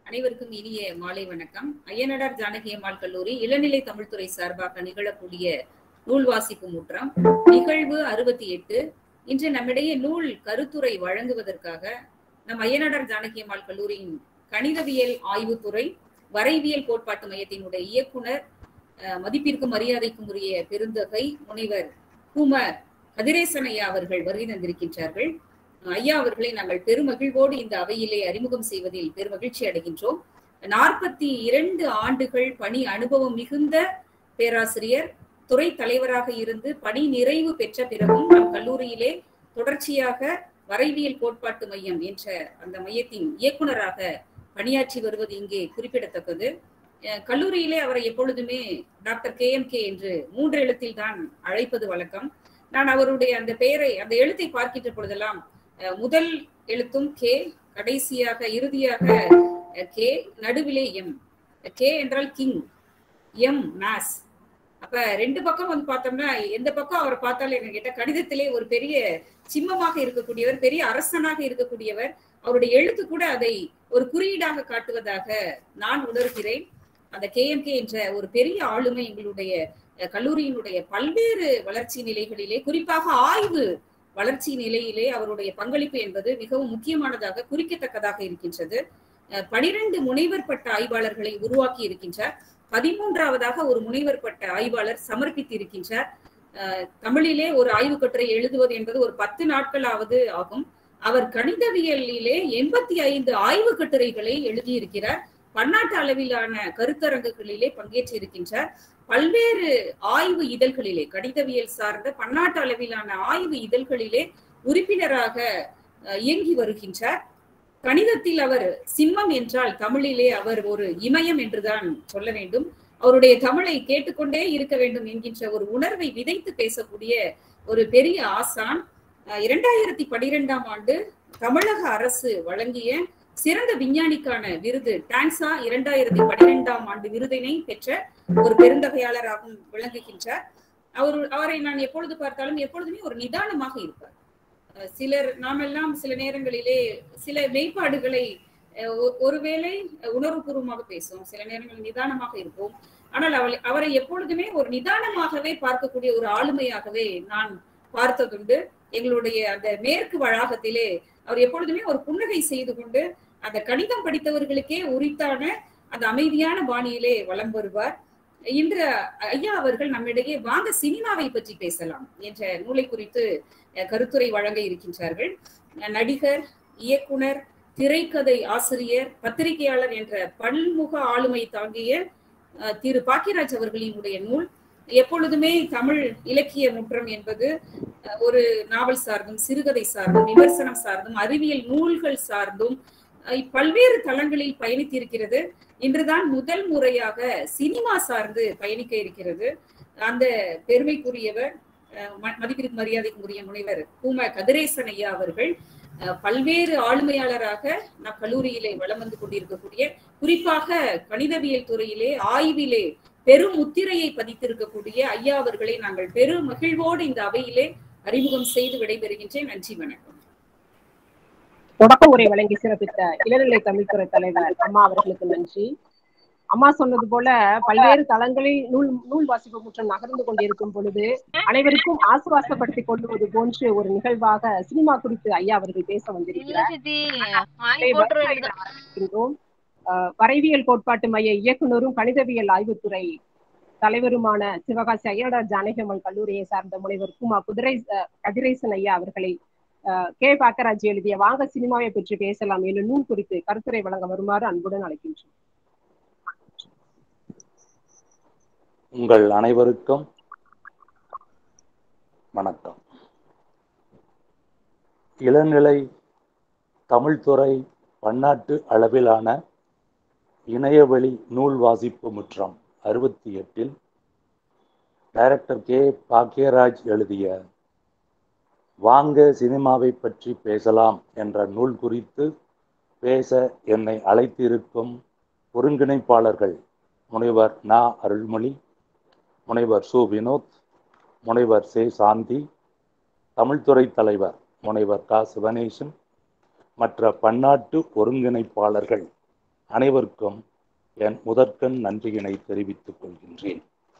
அனைவருக்கும் இனிய மாலை வணக்கம். ஐயனடார் ஜானகி அம்மாள் கல்லூரி இளநிலை தமிழ்துறை சார்பாக நிகழக்கூடிய நூல் வாசிப்பு முற்றம் நிகழ்வு 68. இன்று நம்மிடையே நூல் கருத்துரை வழங்குவதற்காக நம் ஐயனடார் ஜானகி அம்மாள் கல்லூரியின் கணிதவியல் ஆய்வுத்துறை வரைவியல் கோட்பாட்டு மையத்தினுடைய இயக்குனர், மதிப்பிற்கும் மரியாதைக்கும் உரிய பெருந்தகை முனைவர் ம.கத கதிரேசன் ஐயா அவர்கள் வருகை தந்திருக்கின்றார்கள். ஐயா அவர்களை நாங்கள் பெருமகிழ்வோடு இந்த அவையிலே அறிமுகம் செய்வதில் பெருமகிழ்ச்சி அடைகின்றோம். 42 ஆண்டுகள் பணி அனுபவம் மிகுந்த பேராசிரியர், துறை தலைவராக இருந்து பணி நிறைவு பெற்ற பிறகும் நம் கல்லூரியிலே தொடர்ச்சியாக வரைவியல் கோட்பாட்டு மையம் என்ற அந்த மையத்தின் இயக்குனராக பணியாற்றி வருவது இங்கே குறிப்பிடத்தக்கது. கல்லூரியிலே அவரை எப்பொழுதுமே டாக்டர் KMK என்று 3 எழுத்தில் தான் அழைப்பது வழக்கம். நான் அவருடைய அந்த பெயரை, அந்த எழுத்தை பார்க்கின்ற பொழுதெல்லாம் முதல் எழுத்தும் கே, கடைசியாக இறுதியாக கே, நடுவிலே எம். கே என்றால் கிங், எம் மேஸ். அப்ப 2 பக்கம் வந்து பார்த்தோம்னா எந்த பக்கம் அவரை பார்த்தாலும் என்ன கேட்ட கணிதத்திலே ஒரு பெரிய சிம்மமாக இருக்கக்கூடியவர், பெரிய அரசனாக இருக்கக்கூடியவர். அவருடைய எழுத்து கூட அதை ஒரு குறியீடாக காட்டுவதாக நான் உணர்கிறேன். அந்த KMK என்ற ஒரு பெரிய ஆளுமை எங்களுடைய கல்லூரியினுடைய பல்வேறு வளர்ச்சி நிலைகளிலே, குறிப்பாக ஆய்வு வளர்ச்சி நிலையிலே அவருடைய பங்களிப்பு என்பது மிகவும் முக்கியமானதாக, குறிக்கத்தக்கதாக இருக்கின்றது. 12 முனைவர் பட்ட ஆய்வாளர்களை உருவாக்கி இருக்கின்றார். 13வதாக ஒரு முனைவர் பட்ட ஆய்வாளர் சமர்ப்பித்து இருக்கின்றார். தமிழிலே ஒரு ஆய்வு கட்டுரை எழுதுவது என்பது ஒரு 10 நாட்களாவது ஆகும். அவர் கணிதவியலிலே 85 ஆய்வு கட்டுரைகளை எழுதியிருக்கிறார். பன்னாட்டு அளவிலான கருத்தரங்குகளிலே பங்கேற்றிருக்கின்றார். பல்வேறு ஆய்வு இதழ்களிலே, கணிதவியல் சார்ந்த பன்னாட்டு அளவிலான ஆய்வு இதழ்களிலே உறுப்பினராக இயங்கி வருகின்றார். கணிதத்தில் அவர் சிம்மம் என்றால் தமிழிலே அவர் ஒரு இமயம் என்றுதான் சொல்ல வேண்டும். அவருடைய தமிழை கேட்டுக்கொண்டே இருக்க வேண்டும் என்கின்ற ஒரு உணர்வை விதைத்து பேசக்கூடிய ஒரு பெரிய ஆசான். 2012ஆம் ஆண்டு தமிழக அரசு வழங்கிய சிறந்த விஞ்ஞானிக்கான விருது, டான்சா 2012ஆம் ஆண்டு விருதினை பெற்ற ஒரு பெருந்தகையாளராகவும் விளங்குகின்றார். அவரை நான் எப்பொழுது பார்த்தாலும் எப்பொழுதுமே ஒரு நிதானமாக இருப்பார். நாமெல்லாம் சில நேரங்களிலே சில மெய்ப்பாடுகளை ஒருவேளை உணர்வுபூர்வமாக பேசுவோம், சில நேரங்களில் நிதானமாக இருப்போம். ஆனால் அவரை எப்பொழுதுமே ஒரு நிதானமாகவே பார்க்கக்கூடிய ஒரு ஆளுமையாகவே நான் பார்த்ததுண்டு. எங்களுடைய அந்த மேற்கு வளாகத்திலே அவர் எப்பொழுதுமே ஒரு புன்னகை செய்து கொண்டு அந்த கணிதம் படித்தவர்களுக்கே உரித்தான அந்த அமைதியான பாணியிலே வலம் வருவார். இன்று ஐயா அவர்கள் நம்மிடையே வாங்க சினிமாவை பற்றி பேசலாம் என்ற நூலை குறித்து கருத்துரை வழங்க இருக்கின்றார்கள். நடிகர், இயக்குனர், திரைக்கதை ஆசிரியர், பத்திரிகையாளர் என்ற பன்முக ஆளுமை தாங்கிய திரு பாக்கியராஜ் அவர்களினுடைய நூல். எப்பொழுதுமே தமிழ் இலக்கிய முற்றம் என்பது ஒரு நாவல் சார்ந்தும், சிறுகதை சார்ந்தும், விமர்சனம் சார்ந்தும், அறிவியல் நூல்கள் சார்ந்தும் பல்வேறு தளங்களில் பயணித்திருக்கிறது. இன்றுதான் முதல் முறையாக சினிமா சார்ந்து பயணிக்க இருக்கிறது. அந்த பெருமைக்குரியவர், மதிப்பிற்கு மரியாதைக்கு உரிய முனைவர் ம.கத கதிரேசன் ஐயா அவர்கள் பல்வேறு ஆளுமையாளராக நம் கல்லூரியிலே வலம் வந்து கொண்டிருக்கக்கூடிய, குறிப்பாக கணிதவியல் துறையிலே ஆய்விலே பெரும் முத்திரையை பதித்திருக்கக்கூடிய ஐயா அவர்களை நாங்கள் பெரும் மகிழ்வோடு இந்த அவையிலே அறிமுகம் செய்து விடைபெறுகின்றேன். நன்றி, வணக்கம். தொடக்க உரை வழங்கி சிறப்பித்த இளநிலை தமிழ்துறை தலைவர் அம்மா அவர்களுக்கு நன்றி. அம்மா சொன்னது போல பல்வேறு தளங்களில் நூல் வாசிப்பு முற்றம் நகர்ந்து கொண்டிருக்கும் பொழுது அனைவருக்கும் ஆசுவாசப்படுத்திக் கொள்வது போன்று ஒரு நிகழ்வாக சினிமா குறித்து ஐயா அவர்கள் பேச வந்திருக்கிறார். வரைவியல் கோட்பாட்டு மைய இயக்குனரும் கணிதவியல் ஆய்வுத்துறை தலைவருமான சிவகாசி ஐயனடார் ஜானகி அம்மாள் கல்லூரியை சார்ந்த முனைவர் ம.கத கதிரேசன் ஐயா அவர்களை பாக்கராஜ் எழுதிய வாங்க சினிமாவை பற்றி பேசலாம் எனும் நூல் குறித்து கருத்துரை வழங்க வருமாறு அன்புடன் அழைக்கின்றோம். உங்கள் அனைவருக்கும் வணக்கம். இளநிலை தமிழ்துறை பன்னாட்டு அளவிலான இணையவழி நூல் வாசிப்பு முற்றம் 68 டைரக்டர் பாக்கியராஜ் எழுதிய வாங்க சினிமாவை பற்றி பேசலாம் என்ற நூல் குறித்து பேச என்னை அழைத்திருக்கும் ஒருங்கிணைப்பாளர்கள் முனைவர் நா. அருள்மொழி, முனைவர் சு. வினோத், முனைவர் சே. சாந்தி, தமிழ்துறை தலைவர் முனைவர் க. சிவனேசன், மற்ற பன்னாட்டு ஒருங்கிணைப்பாளர்கள் அனைவருக்கும் என் முதற்கண் நன்றியினை தெரிவித்துக் கொள்கின்றேன்.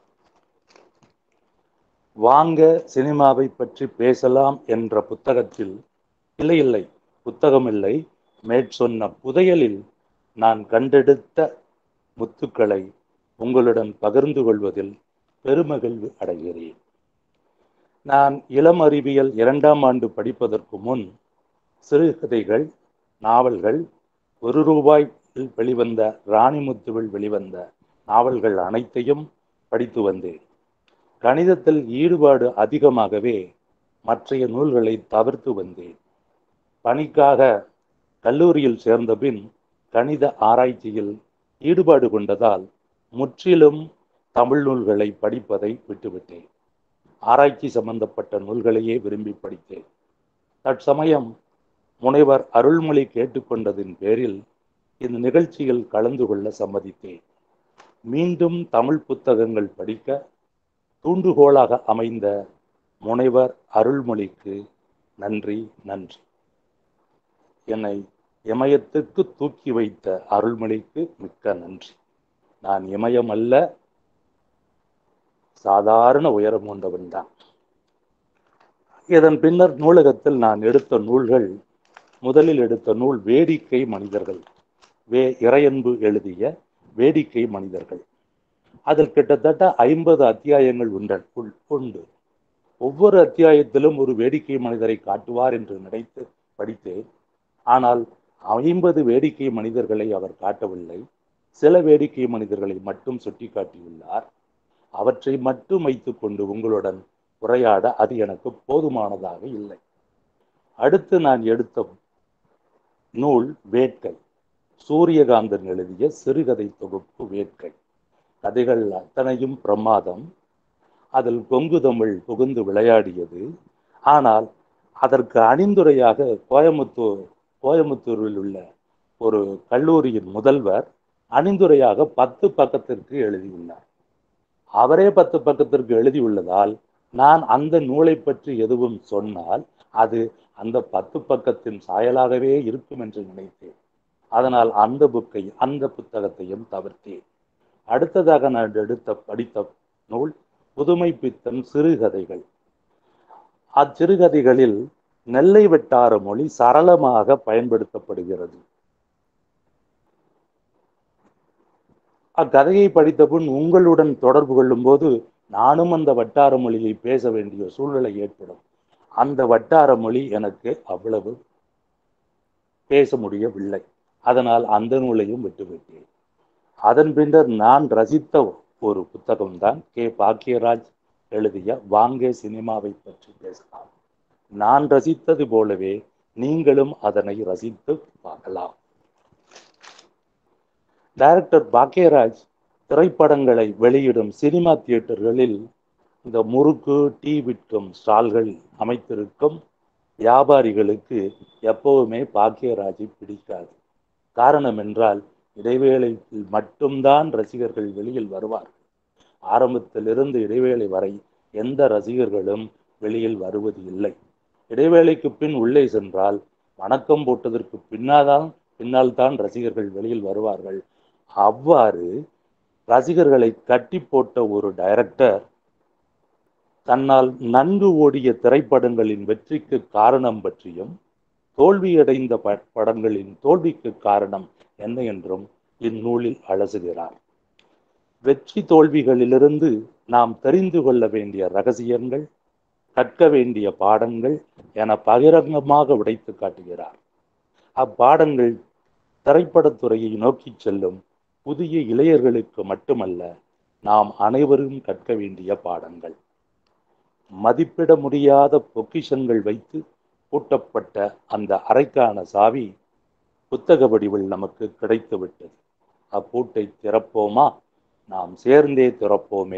வாங்க சினிமாவை பற்றி பேசலாம் என்ற புத்தகத்தில் இல்லை புத்தகம் இல்லை, மேற்சொன்ன புதையலில் நான் கண்டெடுத்த முத்துக்களை உங்களுடன் பகிர்ந்து கொள்வதில் பெருமகிழ்வு அடைகிறேன். நான் இளம் அறிவியல் 2ஆம் ஆண்டு படிப்பதற்கு முன் சிறுகதைகள், நாவல்கள், ₹1 வெளிவந்த ராணிமுத்துவில் வெளிவந்த நாவல்கள் அனைத்தையும் படித்து வந்தேன். கணிதத்தில் ஈடுபாடு அதிகமாகவே மற்றைய நூல்களை தவிர்த்து வந்தேன். பணிக்காக கல்லூரியில் சேர்ந்த பின் கணித ஆராய்ச்சியில் ஈடுபாடு கொண்டதால் முற்றிலும் தமிழ் நூல்களை படிப்பதை விட்டுவிட்டேன். ஆராய்ச்சி சம்பந்தப்பட்ட நூல்களையே விரும்பி படித்தேன். தற்சமயம் முனைவர் அருள்மொழி கேட்டுக்கொண்டதின் பேரில் இந்த நிகழ்ச்சியில் கலந்து கொள்ள சம்மதித்தேன். மீண்டும் தமிழ் புத்தகங்கள் படிக்க தூண்டுகோலாக அமைந்த முனைவர் அருள்மொழிக்கு நன்றி. என்னை இமயத்துக்கு தூக்கி வைத்த அருள்மொழிக்கு மிக்க நன்றி. நான் இமயம் அல்ல, சாதாரண உயரம் கொண்டவன் தான். இதன் பின்னர் நூலகத்தில் நான் எடுத்த நூல்கள், முதலில் எடுத்த நூல் வேடிக்கை மனிதர்கள், இறையன்பு எழுதிய வேடிக்கை மனிதர்கள். அதில் கிட்டத்தட்ட 50 அத்தியாயங்கள் உண்டு. ஒவ்வொரு அத்தியாயத்திலும் ஒரு வேடிக்கை மனிதரை காட்டுவார் என்று நினைத்து படித்தேன். ஆனால் 50 வேடிக்கை மனிதர்களை அவர் காட்டவில்லை. சில வேடிக்கை மனிதர்களை மட்டும் சுட்டி காட்டியுள்ளார். அவற்றை மட்டும் வைத்துக் கொண்டு உங்களுடன் உரையாட அது எனக்கு போதுமானதாக இல்லை. அடுத்து நான் எடுத்த நூல் வேட்கை, சூரியகாந்தன் எழுதிய சிறுகதை தொகுப்பு வேட்கை. கதைகள் அத்தனையும் பிரமாதம். அதில் கொங்கு தமிழ் புகுந்து விளையாடியது. ஆனால் அதற்கு அணிந்துரையாக கோயமுத்தூரில் உள்ள ஒரு கல்லூரியின் முதல்வர் அணிந்துரையாக 10 பக்கத்திற்கு எழுதியுள்ளார். அவரே 10 பக்கத்திற்கு எழுதியுள்ளதால் நான் அந்த நூலை பற்றி எதுவும் சொன்னால் அது அந்த 10 பக்கத்தின் சாயலாகவே இருக்கும் என்று நினைத்தேன். அதனால் அந்த புத்தகத்தையும் தவிர்த்தேன். அடுத்ததாக நான் படித்த நூல் புதுமை பித்தன் சிறுகதைகள். அச்சிறுகதைகளில் நெல்லை வட்டார மொழி சரளமாக பயன்படுத்தப்படுகிறது. அக்கதையை படித்த பின் உங்களுடன் தொடர்பு கொள்ளும் போது நானும் அந்த வட்டார மொழியை பேச வேண்டிய சூழ்நிலை ஏற்படும். அந்த வட்டார மொழி எனக்கு அவ்வளவு பேச முடியவில்லை. அதனால் அந்த நூலையும் விட்டுவிட்டேன். அதன் பின்னர் நான் ரசித்த ஒரு புத்தகம்தான் பாக்கியராஜ் எழுதிய வாங்க சினிமாவை பற்றி பேசலாம். நான் ரசித்தது போலவே நீங்களும் அதனை ரசித்து பார்க்கலாம். டைரக்டர் பாக்கியராஜ் திரைப்படங்களை வெளியிடும் சினிமா தியேட்டர்களில் இந்த முறுக்கு, டீ விற்கும் ஸ்டால்கள் அமைத்திருக்கும் வியாபாரிகளுக்கு எப்பவுமே பாக்கியராஜை பிடிக்காது. காரணம் என்றால் இடைவேளையில் மட்டும்தான் ரசிகர்கள் வெளியில் வருவார். ஆரம்பத்திலிருந்து இடைவேளை வரை எந்த ரசிகர்களும் வெளியில் வருவது இல்லை. இடைவேளைக்கு பின் உள்ளே சென்றால் வணக்கம் போட்டதற்கு பின்னால் தான் ரசிகர்கள் வெளியில் வருவார்கள். அவ்வாறு ரசிகர்களை கட்டி போட்ட ஒரு டைரக்டர் தன்னால் நன்கு ஓடிய திரைப்படங்களின் வெற்றிக்கு காரணம் பற்றியும் தோல்வியடைந்த படங்களின் தோல்விக்கு காரணம் என்ன என்றும் இந்நூலில் அலசுகிறார். வெற்றி தோல்விகளிலிருந்து நாம் தெரிந்து கொள்ள வேண்டிய ரகசியங்கள், கற்க வேண்டிய பாடங்கள் என பகிரங்கமாக உடைத்து காட்டுகிறார். அப்பாடங்கள் திரைப்படத்துறையை நோக்கி செல்லும் புதிய இளையர்களுக்கு மட்டுமல்ல, நாம் அனைவரும் கற்க வேண்டிய பாடங்கள். மதிப்பிட முடியாத பொக்கிஷங்கள் வைத்து பூட்டப்பட்ட அந்த அறைக்கான சாவி புத்தக வடிவில் நமக்கு கிடைத்துவிட்டது. அப்பூட்டை திறப்போமா? நாம் சேர்ந்தே திறப்போமே.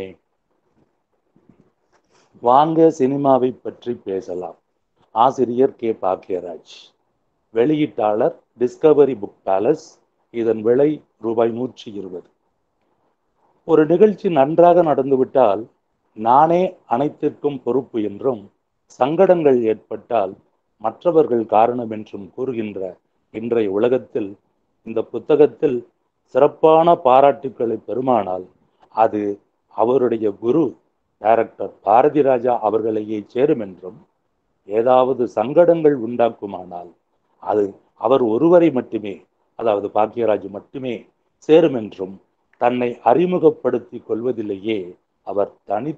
வாங்க சினிமாவை பற்றி பேசலாம். ஆசிரியர் பாக்கியராஜ். வெளியீட்டாளர் டிஸ்கவரி புக் பேலஸ். இதன் விலை ₹120. ஒரு நிகழ்ச்சி நன்றாக நடந்துவிட்டால் நானே அனைத்திற்கும் பொறுப்பு என்றும், சங்கடங்கள் ஏற்பட்டால் மற்றவர்கள் காரணம் என்றும் கூறுகின்ற இன்றைய உலகத்தில் இந்த புத்தகத்தில் சிறப்பான பாராட்டுக்களை பெறுமானால் அது அவருடைய குரு டைரக்டர் பாரதி ராஜா அவர்களையே சேரும் என்றும், ஏதாவது சங்கடங்கள் உண்டாக்குமானால் அது அவர் ஒருவரை மட்டுமே, அதாவது பாக்கியராஜ் மட்டுமே சேரும் என்றும் தன்னை அறிமுகப்படுத்திக் கொள்வதிலேயே அவர்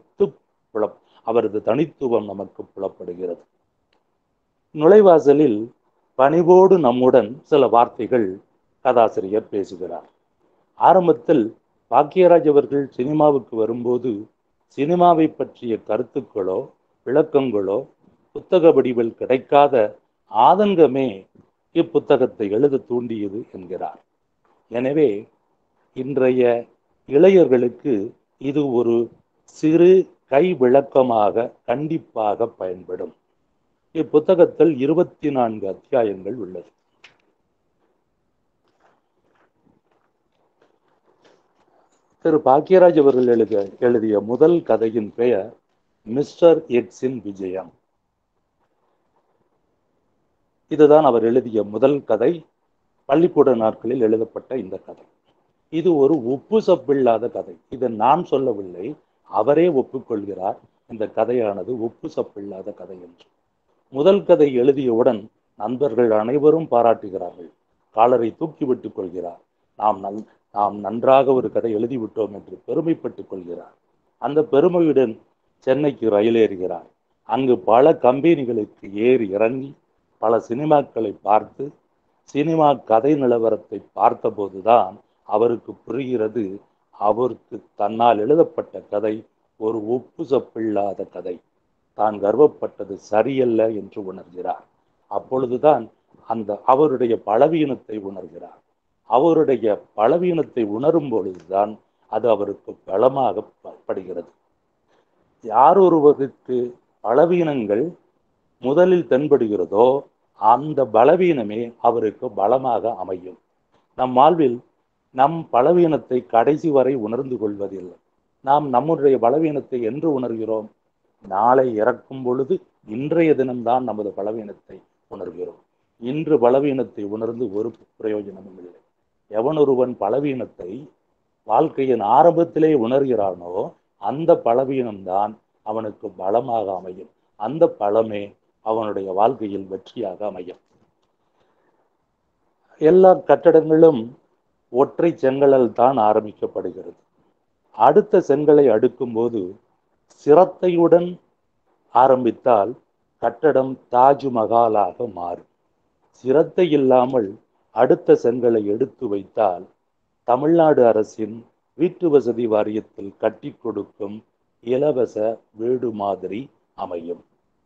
அவரது தனித்துவம் நமக்கு புலப்படுகிறது. நுழைவாசலில் பணிவோடு நம்முடன் சில வார்த்தைகள் கதாசிரியர் பேசுகிறார். ஆரம்பத்தில் பாக்கியராஜ் அவர்கள் சினிமாவுக்கு வரும்போது சினிமாவை பற்றிய கருத்துக்களோ விளக்கங்களோ புத்தக வடிவில் கிடைக்காத ஆதங்கமே இப்புத்தகத்தை எழுத தூண்டியது என்கிறார். எனவே இன்றைய இளையர்களுக்கு இது ஒரு சிறு கை விளக்கமாக கண்டிப்பாக பயன்படும். இப்புத்தகத்தில் 24 அத்தியாயங்கள் உள்ளது. திரு பாக்கியராஜ் அவர்கள் எழுதிய முதல் கதையின் பெயர் மிஸ்டர் எக்ஸின் விஜயம். இதுதான் அவர் எழுதிய முதல் கதை. பள்ளிக்கூட நாட்களில் எழுதப்பட்ட இந்த கதை. இது ஒரு உப்பு சப்பில்லாத கதை. இதை நான் சொல்லவில்லை, அவரே ஒப்புக்கொள்கிறார் இந்த கதையானது உப்பு சப்பில்லாத கதை என்று. முதல் கதை எழுதியவுடன் நண்பர்கள் அனைவரும் பாராட்டுகிறார்கள். காலரை தூக்கி விட்டுக் கொள்கிறார். நாம் நன்றாக ஒரு கதை எழுதிவிட்டோம் என்று பெருமைப்பட்டுக் கொள்கிறார். அந்த பெருமையுடன் சென்னைக்கு ரயில் ஏறுகிறார். அங்கு பல கம்பெனிகளுக்கு ஏறி இறங்கி பல சினிமாக்களை பார்த்து சினிமா கதை நிலவரத்தை பார்த்தபோதுதான் அவருக்கு புரிகிறது, அவருக்கு தன்னால் எழுதப்பட்ட கதை ஒரு உப்பு சப்பில்லாத கதை. தான் கர்வப்பட்டது சரியல்ல என்று உணர்கிறார். அப்பொழுதுதான் அவருடைய பலவீனத்தை உணர்கிறார். அவருடைய பலவீனத்தை உணரும் பொழுதுதான் அது அவருக்கு பலமாக படுகிறது. யார் ஒருவருக்கு பலவீனங்கள் முதலில் தென்படுகிறதோ அந்த பலவீனமே அவருக்கு பலமாக அமையும். நம் வாழ்வில் நம் பலவீனத்தை கடைசி வரை உணர்ந்து கொள்வதில்லை. நாம் நம்முடைய பலவீனத்தை என்று உணர்கிறோம்? நாளை இறக்கும் பொழுது இன்றைய தினம்தான் நமது பலவீனத்தை உணர்கிறோம். இன்று பலவீனத்தை உணர்ந்து ஒரு பிரயோஜனமும் இல்லை. எவனொருவன் பலவீனத்தை வாழ்க்கையின் ஆரம்பத்திலே உணர்கிறானோ அந்த பலவீனம்தான் அவனுக்கு பலமாக அமையும். அந்த பலமே அவனுடைய வாழ்க்கையில் வெற்றியாக அமையும். எல்லா கட்டடங்களும் ஒற்றை செங்கலால் தான் ஆரம்பிக்கப்படுகிறது. அடுத்த செங்கலை அடுக்கும் போது சிரத்தையுடன் ஆரம்பித்தால் கட்டடம் தாஜ்மஹாலாக மாறும். சிரத்தை இல்லாமல் அடுத்த செங்கலை எடுத்து வைத்தால் தமிழ்நாடு அரசின் வீட்டு வசதி வாரியத்தில் கட்டி கொடுக்கும் இலவச வீடு மாதிரி அமையும்.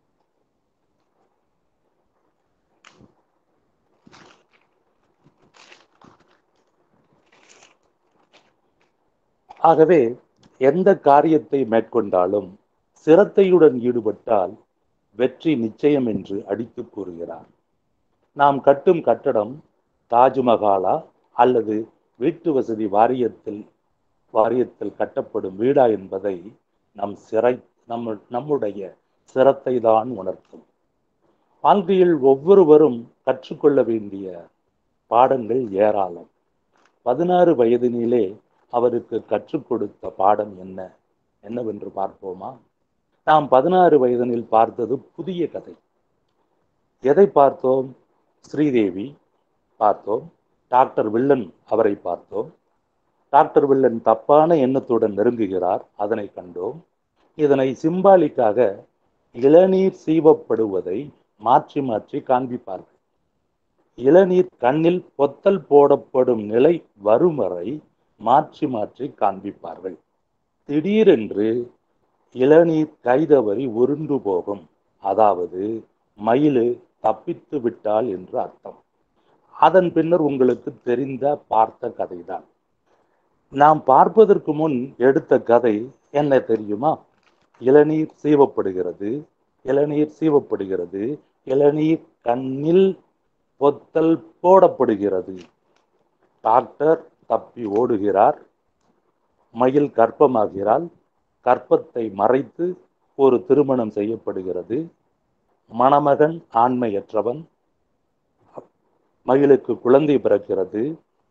ஆகவே எந்த காரியத்தை மேற்கொண்டாலும் சிரத்தையுடன் ஈடுபட்டால் வெற்றி நிச்சயம் என்று அடித்து கூறுகிறார். நாம் கட்டும் கட்டடம் தாஜ்மஹாலா அல்லது வீட்டு வசதி வாரியத்தில் கட்டப்படும் வீடா என்பதை நம்முடைய சிரத்தை தான் உணர்த்தும். வாழ்க்கையில் ஒவ்வொருவரும் கற்றுக்கொள்ள வேண்டிய பாடங்கள் ஏராளம். 16 வயதினிலே அவருக்கு கற்றுக் கொடுத்த பாடம் என்னவென்று பார்ப்போமா? நாம் 16 வயதினில் பார்த்தது புதிய கதை. எதை பார்த்தோம்? ஸ்ரீதேவி பார்த்தோம், டாக்டர் வில்லன் அவரை பார்த்தோம். டாக்டர் வில்லன் தப்பான எண்ணத்துடன் நெருங்குகிறார், அதனை கண்டோம். இதனை சிம்பாலிக்காக இளநீர் சீவப்படுவதை மாற்றி மாற்றி காண்பிப்பார்கள். இளநீர் கண்ணில் பொத்தல் போடப்படும் நிலை வரும் வரை மாற்றி மாற்றி காண்பிப்பார்கள். திடீரென்று இளநீர் கைதவறி உருண்டு போகும், அதாவது மயிலு தப்பித்து விட்டால் என்று அர்த்தம். அதன் பின்னர் உங்களுக்கு தெரிந்த பார்த்த கதைதான். நாம் பார்ப்பதற்கு முன் எடுத்த கதை என்ன தெரியுமா? இளநீர் சீவப்படுகிறது, இளநீர் சீவப்படுகிறது, இளநீர் கண்ணில் பொத்தல் போடப்படுகிறது. டாக்டர் தப்பி ஓடுகிறார், மயில் கர்ப்பமாகிறாள், கர்ப்பத்தை மறைத்து ஒரு திருமணம் செய்யப்படுகிறது. மணமகன் ஆண்மையற்றவன், மயிலுக்கு குழந்தை பிறக்கிறது.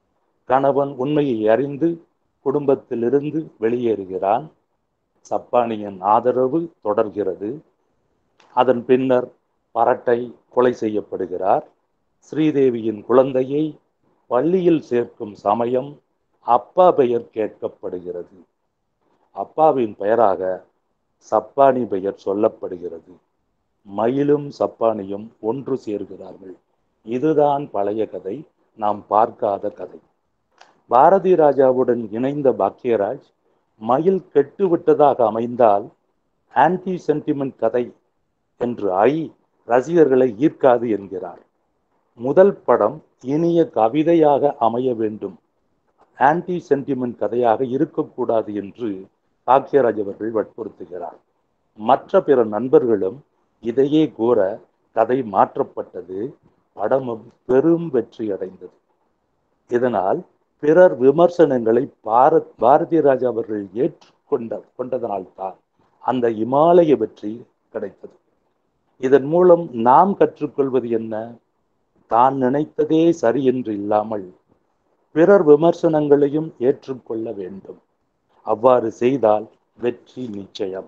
கணவன் உண்மையை அறிந்து குடும்பத்திலிருந்து வெளியேறுகிறான். சப்பானியின் ஆதரவு தொடர்கிறது. அதன் பின்னர் பரட்டை கொலை செய்யப்படுகிறார். ஸ்ரீதேவியின் குழந்தையை பள்ளியில் சேர்க்கும் சமயம் அப்பா பெயர் கேட்கப்படுகிறது. அப்பாவின் பெயராக சப்பானி பெயர் சொல்லப்படுகிறது. மயிலும் சப்பானியும் ஒன்று சேர்கிறார்கள். இதுதான் பழைய கதை, நாம் பார்க்காத கதை. பாரதி ராஜாவுடன் இணைந்த பாக்யராஜ் மயில் கெட்டுவிட்டதாக அமைந்தால் ஆன்டி சென்டிமெண்ட் கதை என்று ரசிகர்களை ஈர்க்காது என்கிறார். முதல் படம் இனிய கவிதையாக அமைய வேண்டும், ஆன்டி சென்டிமெண்ட் கதையாக இருக்கக்கூடாது என்று பாக்யராஜ் அவர்கள் வற்புறுத்துகிறார். மற்ற பிற நண்பர்களும் இதையே கூற கதை மாற்றப்பட்டது. படமும் பெரும் வெற்றி அடைந்தது. இதனால் பிறர் விமர்சனங்களை பாரதி ராஜா அவர்கள் கொண்டதனால்தான் அந்த இமாலய வெற்றி கிடைத்தது. இதன் மூலம் நாம் கற்றுக்கொள்வது என்ன? தான் நினைத்ததே சரி என்று இல்லாமல் பிறர் விமர்சனங்களையும் ஏற்றுக்கொள்ள வேண்டும். அவ்வாறு செய்தால் வெற்றி நிச்சயம்.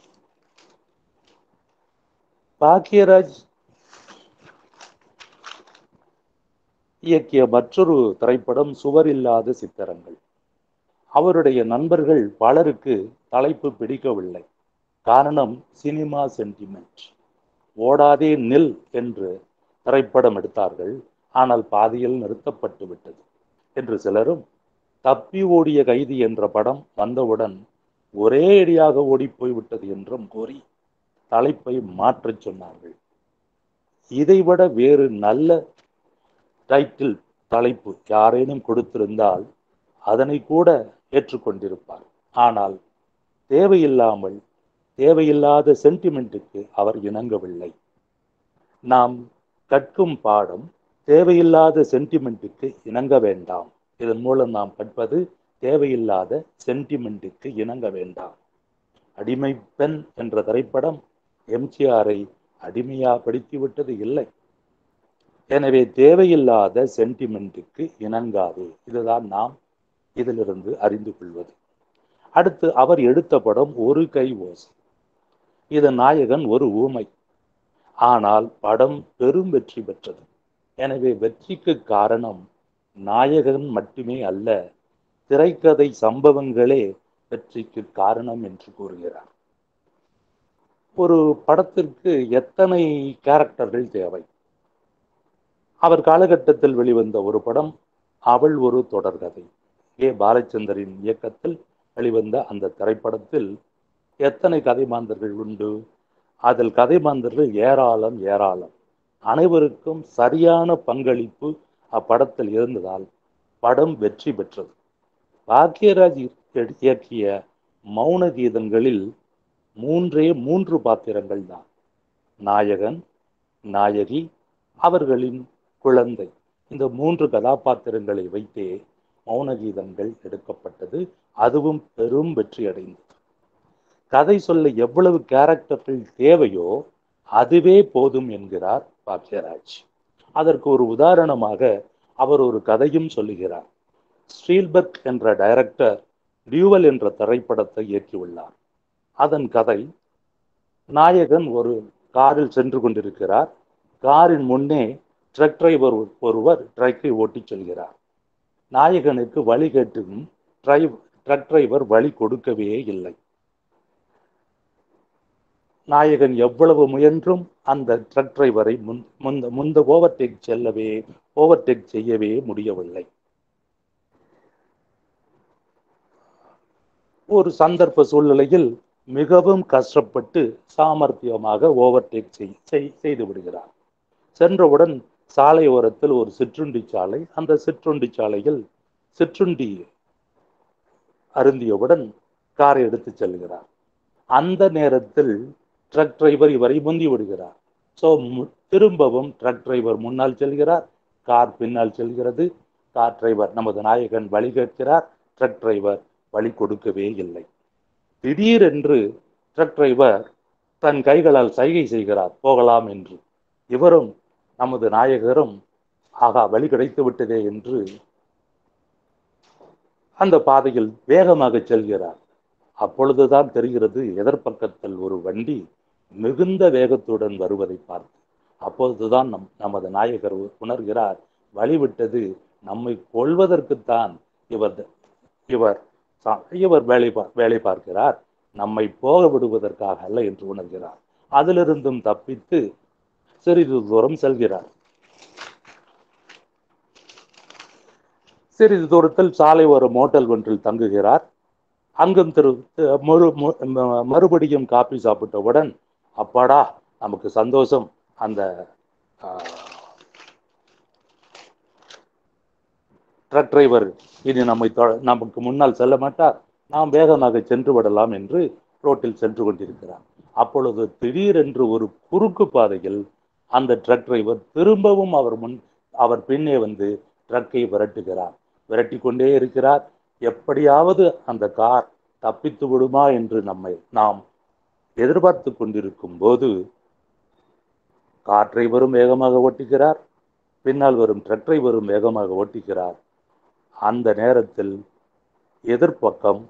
பாக்யராஜ் இயக்கிய மற்றொரு திரைப்படம் சுவரில்லாத சித்திரங்கள். அவருடைய நண்பர்கள் பலருக்கு தலைப்பு பிடிக்கவில்லை. காரணம் சினிமா சென்டிமெண்ட். ஓடாதே நில் என்று திரைப்படம் எடுத்தார்கள், ஆனால் பாதியில் நிறுத்தப்பட்டு விட்டது என்று சிலரும், தப்பி ஓடிய கைதி என்ற படம் வந்தவுடன் ஒரே அடியாக ஓடிப்போய்விட்டது என்றும் கூறி தலைப்பை மாற்றச் சொன்னார்கள். இதைவிட வேறு நல்ல டைட்டில் தலைப்பு யாரேனும் கொடுத்திருந்தால் அதனை கூட ஏற்றுக்கொண்டிருப்பார். ஆனால் தேவையில்லாத சென்டிமெண்ட்டுக்கு அவர் இணங்கவில்லை. நாம் கற்கும் பாடம் தேவையில்லாத சென்டிமெண்ட்டுக்கு இணங்க வேண்டாம். இதன் மூலம் நாம் கற்பது தேவையில்லாத சென்டிமெண்ட்டுக்கு இணங்க வேண்டாம். அடிமை பெண் என்ற திரைப்படம் எம்ஜிஆரை அடிமையாப்படுத்திவிட்டது இல்லை. எனவே தேவையில்லாத சென்டிமெண்ட்டுக்கு இணங்காது. இதுதான் நாம் இதிலிருந்து அறிந்து கொள்வது. அடுத்து அவர் எடுத்த படம் ஒரு கை ஓசை. இதன் நாயகன் ஒரு ஊமை. ஆனால் படம் பெரும் வெற்றி பெற்றது. எனவே வெற்றிக்கு காரணம் நாயகன் மட்டுமே அல்ல, திரைக்கதை சம்பவங்களே வெற்றிக்கு காரணம் என்று கூறுகிறார். ஒரு படத்திற்கு எத்தனை கேரக்டர்கள் தேவை? அவர் காலகட்டத்தில் வெளிவந்த ஒரு படம் அவள் ஒரு தொடர்கதை. பாலச்சந்தரின் இயக்கத்தில் வெளிவந்த அந்த திரைப்படத்தில் எத்தனை கதை மாந்தர்கள் உண்டு? அதில் கதை மாந்தர்கள் ஏராளம். அனைவருக்கும் சரியான பங்களிப்பு அப்படத்தில் இருந்ததால் படம் வெற்றி பெற்றது. பாக்யராஜ் இயக்கிய மௌன கீதங்களில் 3 பாத்திரங்கள் தான். நாயகன், நாயகி, அவர்களின் குழந்தை. இந்த 3 கதாபாத்திரங்களை வைத்தே மௌன கீதங்கள் எடுக்கப்பட்டது. அதுவும் பெரும் வெற்றி அடைந்தது. கதை சொல்ல எவ்வளவு கேரக்டர்கள் தேவையோ அதுவே போதும் என்கிறார் பாக்யராஜ். அதற்கு ஒரு உதாரணமாக அவர் ஒரு கதையும் சொல்லுகிறார். ஸ்பீல்பர்க் என்ற டைரக்டர் டியூவல் என்ற திரைப்படத்தை இயக்கியுள்ளார். அதன் கதை, நாயகன் ஒரு காரில் சென்று கொண்டிருக்கிறார். காரின் முன்னே ட்ரக் டிரைவர் ஒருவர் ட்ரக்கை ஓட்டி செல்கிறார். நாயகனுக்கு வழி கேட்டும் ட்ரக் டிரைவர் வழி கொடுக்கவே இல்லை. நாயகன் எவ்வளவு முயன்றும் அந்த ட்ரக் டிரைவரை ஓவர்டேக் செய்யவே முடியவில்லை. ஒரு சந்தர்ப்ப சூழ்நிலையில் மிகவும் கஷ்டப்பட்டு சாமர்த்தியமாக ஓவர்டேக் செய்து விடுகிறார். சென்றவுடன் சாலை ஓரத்தில் ஒரு சிற்றுண்டி சாலை. அந்த சிற்றுண்டி சாலையில் சிற்றுண்டி அருந்தியவுடன் காரை எடுத்து செல்கிறார். அந்த நேரத்தில் ட்ரக் டிரைவர் இவரை முந்தி விடுகிறார். திரும்பவும் ட்ரக் டிரைவர் முன்னால் செல்கிறார், கார் பின்னால் செல்கிறது. கார் டிரைவர், நமது நாயகன் வழி கேட்கிறார். ட்ரக் டிரைவர் வழி கொடுக்கவே இல்லை. திடீரென்று ட்ரக் டிரைவர் தன் கைகளால் சைகை செய்கிறார், போகலாம் என்று. இவரும் நமது நாயகரும் ஆகா வழி கிடைத்து விட்டதே என்று அந்த பாதையில் வேகமாக செல்கிறார். அப்பொழுதுதான் தெரிகிறது எதிர்பக்கத்தில் ஒரு வண்டி மிகுந்த வேகத்துடன் வருவதை பார்த்து. அப்பொழுதுதான் நமது நாயகர் உணர்கிறார், வழிவிட்டது நம்மை கொள்வதற்குத்தான் இவர் இவர் இவர் வேலை பார்க்கிறார், நம்மை போக விடுவதற்காக அல்ல என்று உணர்கிறார். அதிலிருந்தும் தப்பித்து சிறிது தூரம் செல்கிறார். சிறிது தூரத்தில் சாலை ஒரு மோட்டல் ஒன்றில் தங்குகிறார். அங்கும் மறுபடியும் காபி சாப்பிட்டவுடன், அப்பாடா நமக்கு சந்தோஷம், அந்த ட்ரக் டிரைவர் இனி நமக்கு முன்னால் செல்ல மாட்டார், நாம் வேகமாக சென்று விடலாம் என்று ரோட்டில் சென்று கொண்டிருக்கிறார். அப்பொழுது திடீரென்று ஒரு குறுக்கு பாதையில் அந்த ட்ரக் டிரைவர் திரும்பவும் அவர் பின்னே வந்து ட்ரக்கை விரட்டி கொண்டே இருக்கிறார். எப்படியாவது அந்த கார் தப்பித்து விடுமா என்று நாம் எதிர்பார்த்து கொண்டிருக்கும் போது கார் டிரைவரும் வேகமாக ஓட்டுகிறார், பின்னால் வரும் ட்ரக் டிரைவரும் வேகமாக ஓட்டுகிறார். அந்த நேரத்தில் எதிர்பக்கம்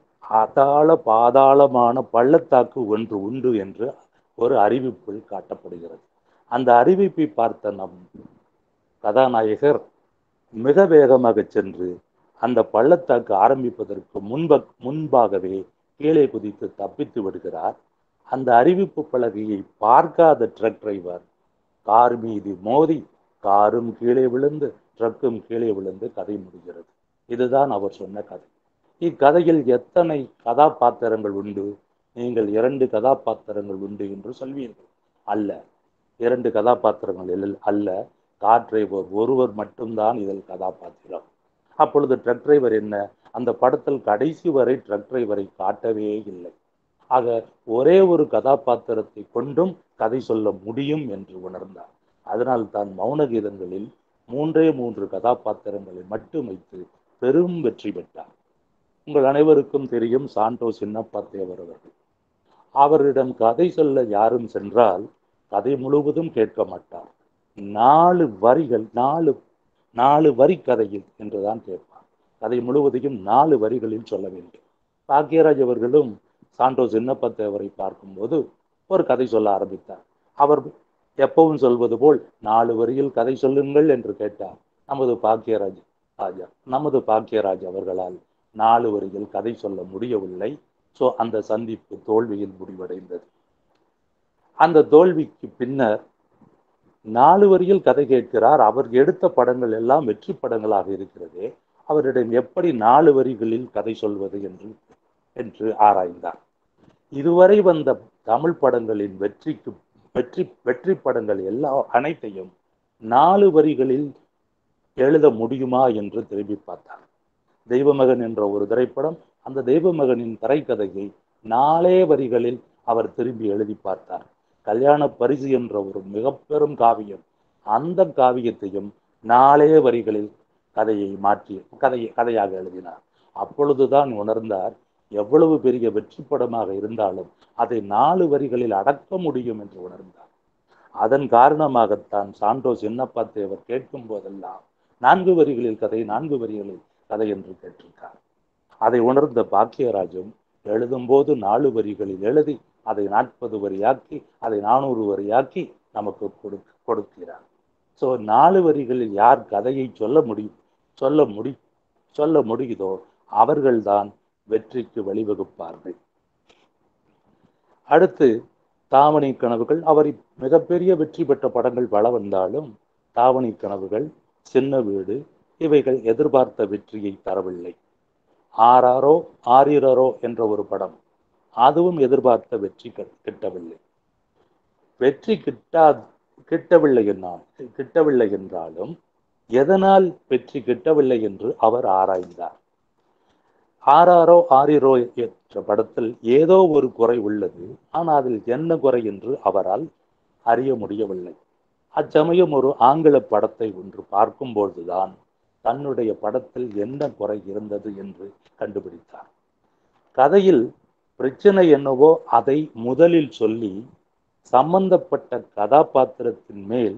பாதாளமான பள்ளத்தாக்கு ஒன்று உண்டு என்று ஒரு அறிவிப்பில் காட்டப்படுகிறது. அந்த அறிவிப்பை பார்த்த நம் கதாநாயகர் மிக வேகமாக சென்று அந்த பள்ளத்தாக்கு ஆரம்பிப்பதற்கு முன்பாகவே கீழே குதித்து தப்பித்து விடுகிறார். அந்த அறிவிப்பு பலகையை பார்க்காத ட்ரக் டிரைவர் கார் மீது மோதி காரும் கீழே விழுந்து ட்ரக்கும் கீழே விழுந்து கதை முடிகிறது. இதுதான் அவர் சொன்ன கதை. இக்கதையில் எத்தனை கதாபாத்திரங்கள் உண்டு? நீங்கள் 2 கதாபாத்திரங்கள் உண்டு என்று சொல்வீர்கள். அல்ல, 2 கதாபாத்திரங்கள் அல்ல, கார் டிரைவர் ஒருவர் மட்டும்தான் இதில் கதாபாத்திரம். அப்பொழுது ட்ரக் டிரைவர் என்ன? அந்த படத்தில் கடைசி வரை ட்ரக் டிரைவரை காட்டவே இல்லை. ஆக ஒரே ஒரு கதாபாத்திரத்தை கொண்டும் கதை சொல்ல முடியும் என்று உணர்ந்தார். அதனால் தான் மௌன கீதங்களில் 3 கதாபாத்திரங்களை மட்டும் வைத்து பெரும் வெற்றி பெற்றார். உங்கள் அனைவருக்கும் தெரியும் சாண்டோ சின்னப்பா தேவர் அவர்கள். அவரிடம் கதை சொல்ல யாரும் சென்றால் கதை முழுவதும் கேட்க மாட்டார். 4 வரிகள் 4 வரி கதையில் என்றுதான் கேட்பார். கதை முழுவதையும் 4 வரிகளில் சொல்ல வேண்டும். பாக்யராஜ் அவர்களும் சாண்டோ சின்னப்பா தேவரை பார்க்கும்போது ஒரு கதை சொல்ல ஆரம்பித்தார். அவர் எப்பவும் சொல்வது போல் 4 வரியில் கதை சொல்லுங்கள் என்று கேட்டார். நமது பாக்யராஜ் அவர்களால் 4 வரியில் கதை சொல்ல முடியவில்லை. அந்த சந்திப்பு தோல்வியில் முடிவடைந்தது. அந்த தோல்விக்கு பின்னர் 4 வரியில் கதை கேட்கிறார். அவர் எடுத்த படங்கள் எல்லாம் வெற்றி படங்களாக இருக்கிறது. அவரிடம் எப்படி 4 வரிகளில் கதை சொல்வது என்று ஆராய்ந்தார். இதுவரை வந்த தமிழ் படங்களின் வெற்றி படங்கள் அனைத்தையும் 4 வரிகளில் எழுத முடியுமா என்று திரும்பி பார்த்தார். தெய்வமகன் என்ற ஒரு திரைப்படம், அந்த தெய்வமகனின் திரைக்கதையை 4 வரிகளில் அவர் திரும்பி எழுதி பார்த்தார். கல்யாண பரிசு என்ற ஒரு மிக பெரும் காவியம், அந்த காவியத்தையும் 4 வரிகளில் கதையை மாற்றி கதையாக எழுதினார். அப்பொழுதுதான் உணர்ந்தார், எவ்வளவு பெரிய வெற்றி படமாக இருந்தாலும் அதை 4 வரிகளில் அடக்க முடியும் என்று உணர்ந்தார். அதன் காரணமாகத்தான் சாண்டோ சின்னப்பா தேவர் கேட்கும் போதெல்லாம் 4 வரிகளில் கதை 4 வரிகளில் கதை என்று கேட்டிருக்கார். அதை உணர்ந்த பாக்யராஜும் எழுதும்போது 4 வரிகளில் எழுதி அதை 40 வரியாக்கி அதை 400 வரியாக்கி நமக்கு கொடுக்கிறார். 4 வரிகளில் யார் கதையை சொல்ல முடியுதோ அவர்கள்தான் வெற்றிக்கு வழிவகுப்பார்கள். அடுத்து தாவணி கனவுகள். அவர் மிகப்பெரிய வெற்றி பெற்ற படங்கள் பல வந்தாலும் தாவணி கனவுகள், சின்ன வீடு இவைகள் எதிர்பார்த்த வெற்றியை தரவில்லை. ஆரிரரோ என்ற ஒரு படம், அதுவும் எதிர்பார்த்த வெற்றி கிட்டவில்லை. வெற்றி கிட்டவில்லை என்றாலும் எதனால் வெற்றி கிட்டவில்லை என்று அவர் ஆராய்ந்தார். ஆரிரோ என்ற படத்தில் ஏதோ ஒரு குறை உள்ளது, ஆனால் அதில் என்ன குறை என்று அவரால் அறிய முடியவில்லை. அச்சமயம் ஒரு ஆங்கில படத்தை ஒன்று பார்க்கும்போதுதான் தன்னுடைய படத்தில் என்ன குறை இருந்தது என்று கண்டுபிடித்தார். கதையில் பிரச்சனை என்னவோ அதை முதலில் சொல்லி சம்பந்தப்பட்ட கதாபாத்திரத்தின் மேல்